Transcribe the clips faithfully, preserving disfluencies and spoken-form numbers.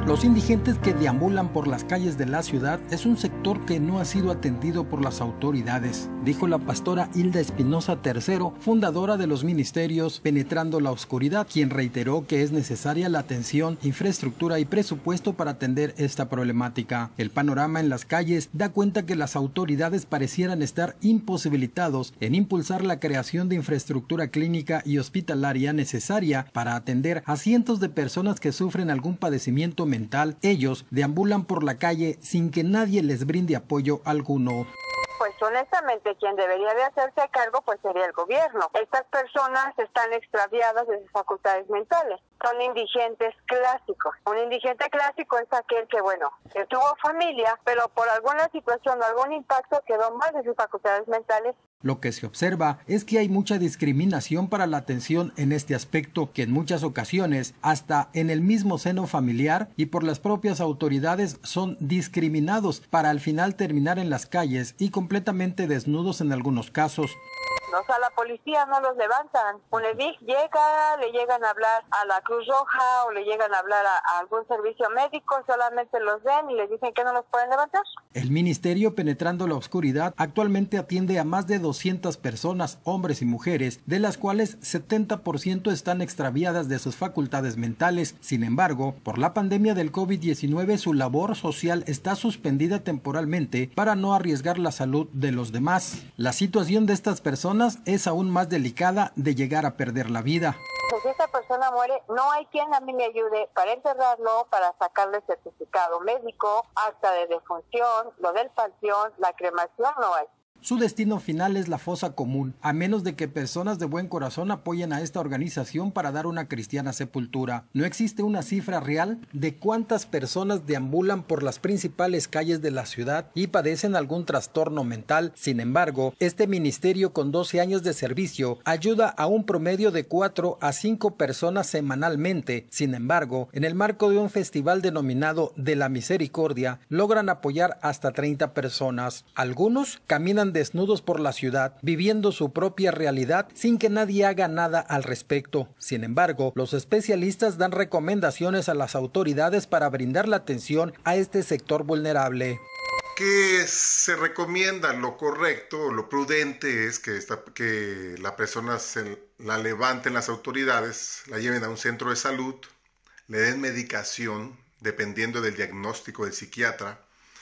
Los indigentes que deambulan por las calles de la ciudad es un sector que no ha sido atendido por las autoridades, dijo la pastora Hilda Espinosa tercero, fundadora de los ministerios Penetrando la Oscuridad, quien reiteró que es necesaria la atención, infraestructura y presupuesto para atender esta problemática. El panorama en las calles da cuenta que las autoridades parecieran estar imposibilitados en impulsar la creación de infraestructura clínica y hospitalaria necesaria para atender a cientos de personas que sufren algún padecimiento mental. Ellos deambulan por la calle sin que nadie les brinde apoyo alguno. Pues honestamente quien debería de hacerse cargo pues sería el gobierno. Estas personas están extraviadas de sus facultades mentales. Son indigentes clásicos. Un indigente clásico es aquel que, bueno, que tuvo familia, pero por alguna situación o algún impacto quedó mal de sus facultades mentales. Lo que se observa es que hay mucha discriminación para la atención en este aspecto, que en muchas ocasiones, hasta en el mismo seno familiar y por las propias autoridades, son discriminados para al final terminar en las calles y completamente desnudos en algunos casos. O sea, la policía no los levantan. Un EDIC llega, le llegan a hablar a la Cruz Roja o le llegan a hablar a, a algún servicio médico, solamente los ven y les dicen que no los pueden levantar. El ministerio Penetrando la Oscuridad actualmente atiende a más de doscientas personas, hombres y mujeres, de las cuales setenta por ciento están extraviadas de sus facultades mentales. Sin embargo, por la pandemia del COVID diecinueve, su labor social está suspendida temporalmente para no arriesgar la salud de los demás. La situación de estas personas es aún más delicada de llegar a perder la vida. Si esta persona muere, no hay quien a mí me ayude para enterrarlo, para sacarle certificado médico, acta de defunción, lo del panteón, la cremación no hay. Su destino final es la fosa común, a menos de que personas de buen corazón apoyen a esta organización para dar una cristiana sepultura. No existe una cifra real de cuántas personas deambulan por las principales calles de la ciudad y padecen algún trastorno mental. Sin embargo, este ministerio con doce años de servicio ayuda a un promedio de cuatro a cinco personas semanalmente. Sin embargo, en el marco de un festival denominado De la Misericordia, logran apoyar hasta treinta personas. Algunos caminan desnudos por la ciudad, viviendo su propia realidad sin que nadie haga nada al respecto. Sin embargo, los especialistas dan recomendaciones a las autoridades para brindar la atención a este sector vulnerable. ¿Qué se recomienda? Lo correcto, lo prudente es que, esta, que la persona se la levanten las autoridades, la lleven a un centro de salud, le den medicación dependiendo del diagnóstico del psiquiatra,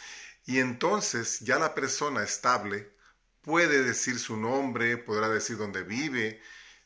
y entonces ya la persona estable puede decir su nombre, podrá decir dónde vive,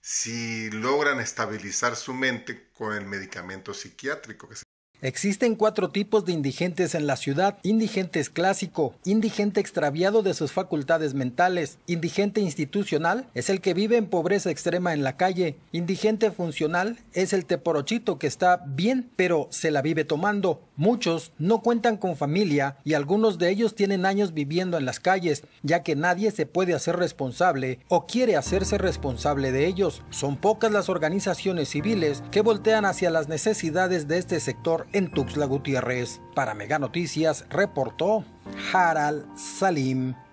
si logran estabilizar su mente con el medicamento psiquiátrico que se Existen cuatro tipos de indigentes en la ciudad: indigentes clásico, indigente extraviado de sus facultades mentales, indigente institucional es el que vive en pobreza extrema en la calle, indigente funcional es el teporochito que está bien pero se la vive tomando. Muchos no cuentan con familia y algunos de ellos tienen años viviendo en las calles, ya que nadie se puede hacer responsable o quiere hacerse responsable de ellos. Son pocas las organizaciones civiles que voltean hacia las necesidades de este sector en Tuxtla Gutiérrez. Para Mega Noticias reportó Haral Salim.